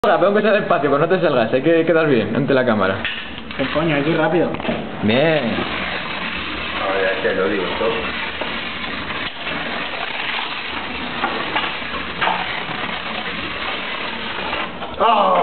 Veo que sea despacio, pues no te salgas, hay que quedar bien ante la cámara. ¿Qué coño? Hay que ir rápido. Bien. Ahora ya te lo digo todo. ¡Oh!